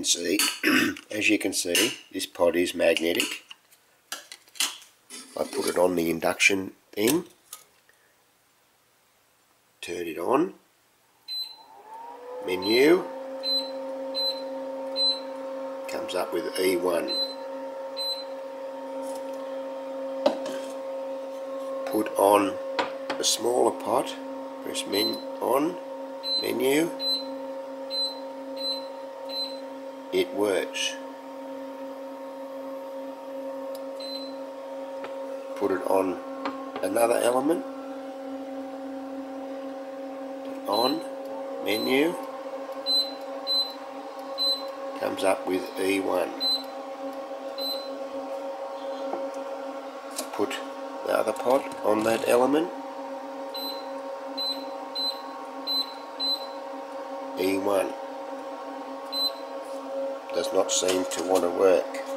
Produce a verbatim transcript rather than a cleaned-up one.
see, as you can see, this pod is magnetic. I put it on the induction thing, turn it on, menu, comes up with E one. Put on a smaller pot, press men on, menu, it works. Put it on another element, on, menu, comes up with E one. Put the other pot on that element, E one. Does not seem to want to work.